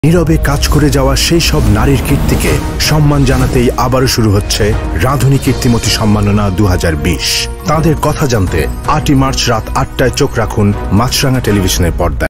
নীরবে কাজ করে যাওয়া সেই সব নারীর কীর্তিকে সম্মান জানাতেই আবারও শুরু হচ্ছে রাঁধুনী কীর্তিমতী সম্মাননা 2020। তাঁদের কথা জানতে 8ই মার্চ রাত 8টায় চোখ রাখুন মাছরাঙা টেলিভিশনের পর্দায়।